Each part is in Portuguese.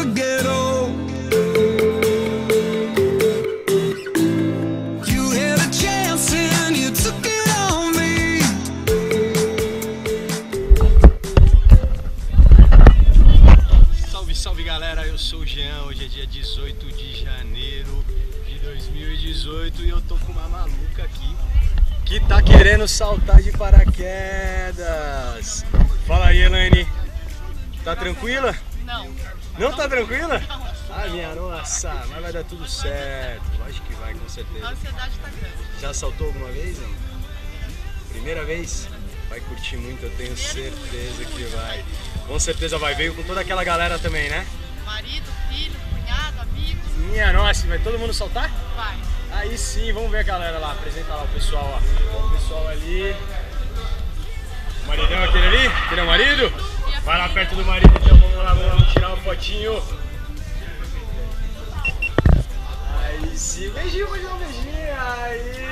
never get old. You had a chance and you took it on me. Salve, salve galera, eu sou o Jean, hoje é dia 18 de janeiro de 2018 e eu tô com uma maluca aqui que tá querendo saltar de paraquedas. Fala aí, Elaine, tá tranquila? Não. Não tá tranquila? Ah, minha nossa, mas vai dar tudo certo, acho que vai, com A certeza. ansiedade tá grande. Já saltou alguma vez, não? Primeira vez? Vai curtir muito, eu tenho certeza que vai. Com certeza vai, veio com toda aquela galera também, né? Marido, filho, cunhado, amigo, Minha nossa, vai todo mundo saltar? vai. Aí sim, vamos ver a galera lá, apresenta lá o pessoal, ó. O pessoal ali. O maridão aquele ali? Aquele é o marido? Vai lá perto do marido, então vamos lá, vamos tirar uma fotinho. Aí sim, beijinho, beijinho, beijinho. Aí,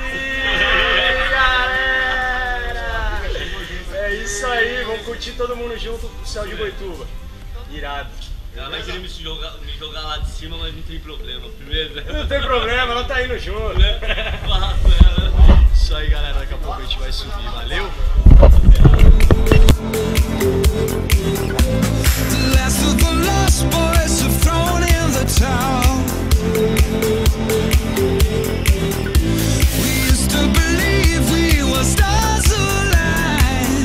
galera! É isso aí, vamos curtir todo mundo junto com o céu de Boituva. Irado. Ela vai querer me jogar lá de cima, mas não tem problema. Primeiro, Não tem problema, ela tá indo junto. Isso aí, galera, daqui a pouco a gente vai subir, valeu? The last of the lost boys are thrown in the towel. We used to believe we were stars aligned.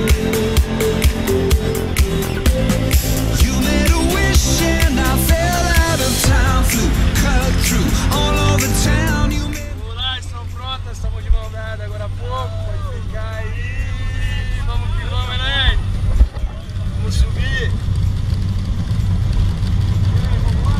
You made a wish and I fell out of town. Flew, cut through all over town. You made... Vamos lá, estão prontas, estamos de mão dada agora há pouco, pode ficar aí. Vamos que vamos, né? Vamos subir. Vamos lá.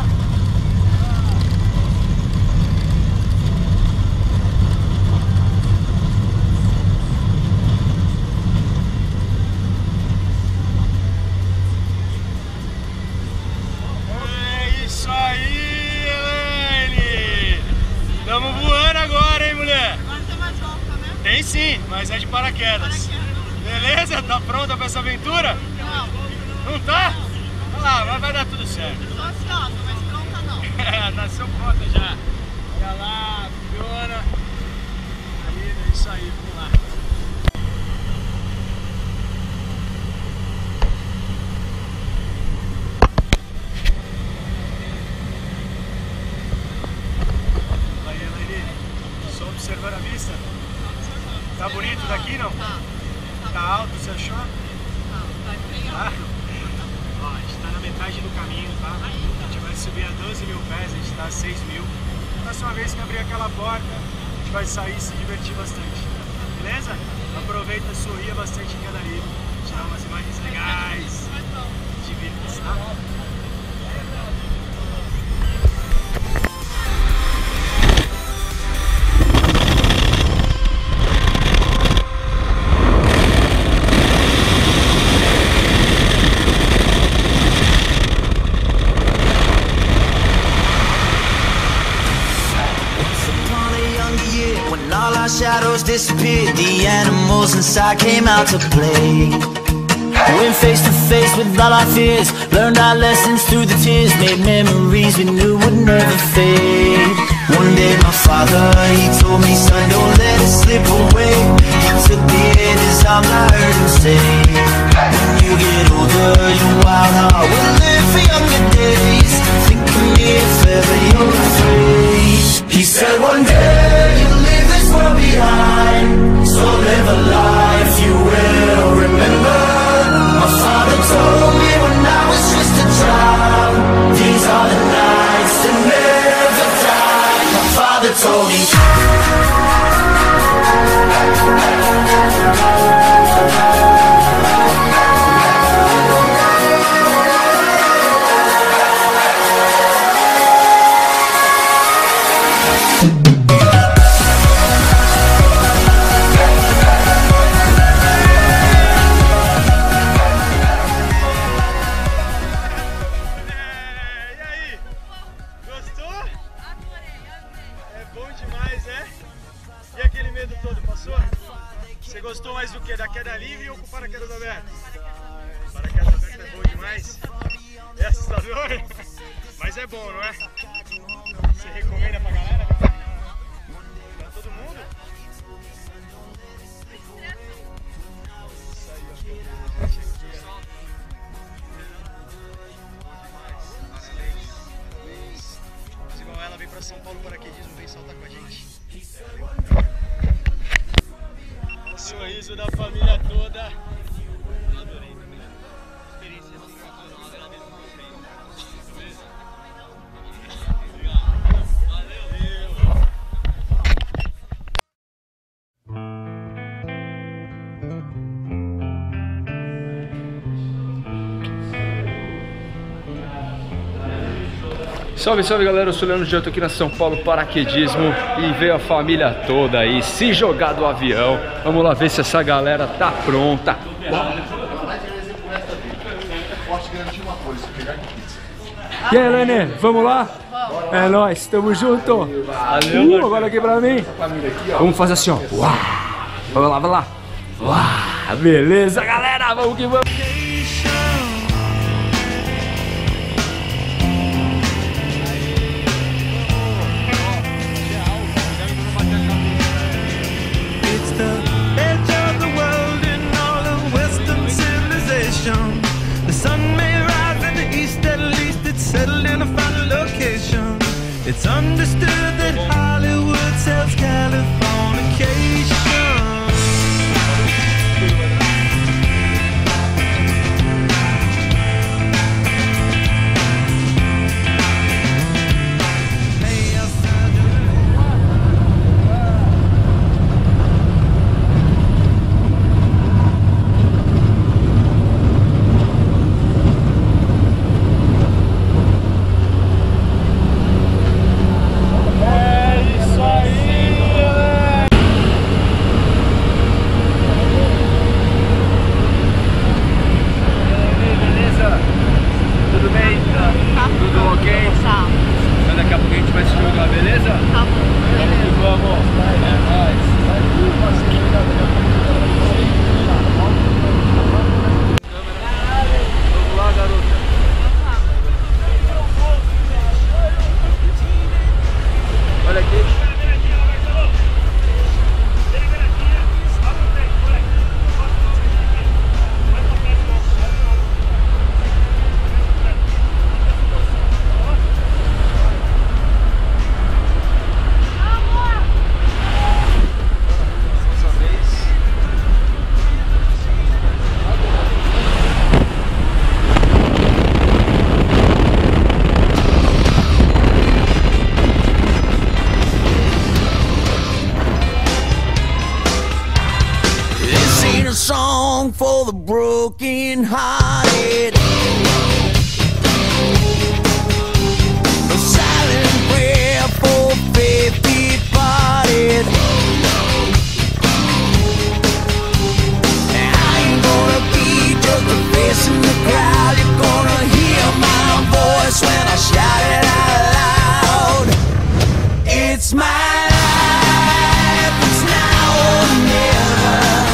É isso aí, Elaine! Estamos voando agora, hein, mulher? Agora tem mais volta, né? Tem sim, mas é de paraquedas. Beleza? Tá pronta pra essa aventura? Não, Não tá? Olha lá, mas vai dar tudo certo. tô ansiosa, mas pronta não. Nasceu pronta já. Olha lá, Fiona. Aí, é isso aí, vamos lá. Aí, Elaine, só observando a vista. Tá bonito daqui, não? Tá. Tá alto, você achou? Tá bem Tá? Ó, a gente tá na metade do caminho, tá? A gente vai subir a 12 mil pés, a gente tá a 6 mil. Próxima vez que abrir aquela porta, a gente vai sair e se divertir bastante. Beleza? Aproveita, sorria bastante em cada livro, tirar umas imagens legais. Divirta-se, tá? Upon a younger year, when all our shadows disappeared, the animals inside came out to play. Went face to face with all our fears, learned our lessons through the tears, made memories we knew would never fade. One day my father, he told me, son, don't let it slip away. He took me in his arms, I heard him say, when you get older, your wild heart will live for younger days. Think of me if ever you're afraid. He said one day you'll leave this world behind, so live a life you will remember. My father told me when I was just a child, these are the nights that never die. My father told me. E aí? Gostou? É bom demais, é? E aquele medo todo, passou? Você gostou mais do que? Da queda livre ou com o paraquedas aberto? Paraquedas aberto é bom demais? É assustador? Mas é bom, não é? Você recomenda pra galera? Pra todo mundo? Isso aí, ó. Gente, aqui, ó. Mas igual ela vem pra São Paulo Paraquedismo, vem saltar com a gente. O sorriso da família toda. Eu adorei também. Experiência assim, eu agradeço vocês. Beleza? Obrigado. Valeu. Salve, salve galera, eu sou o Leandro G, eu tô aqui na São Paulo Paraquedismo e veio a família toda aí se jogar do avião. Vamos lá ver se essa galera tá pronta. E aí, Lenê, vamos lá? Vamos. É nóis, tamo junto. Valeu, agora aqui pra mim. Vamos fazer assim, ó. Uau. Vamos lá, vamos lá. Uau. Beleza, galera, vamos que vamos. It's understood that Hollywood sells Californication. Song for the broken hearted, a silent prayer for faith departed. And I ain't gonna be just a face in the crowd. You're gonna hear my voice when I shout it out loud. It's my life, it's now or never.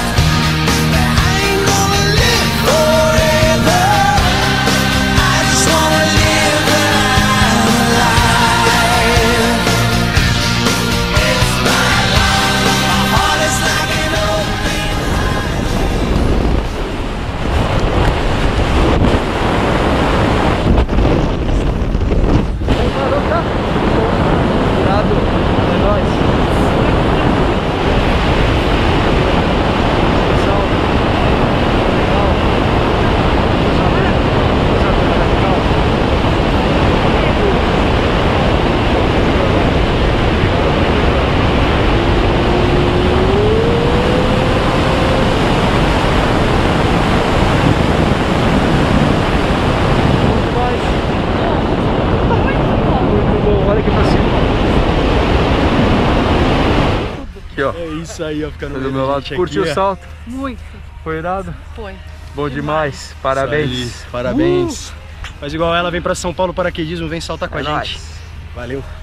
Aqui, ó. É isso aí, ó, ficando do meu lado. Curtiu o salto? Muito. Foi irado? Foi. Bom demais. Parabéns. Parabéns. Mas igual ela vem pra São Paulo Paraquedismo, vem saltar com a gente. Nóis. Valeu.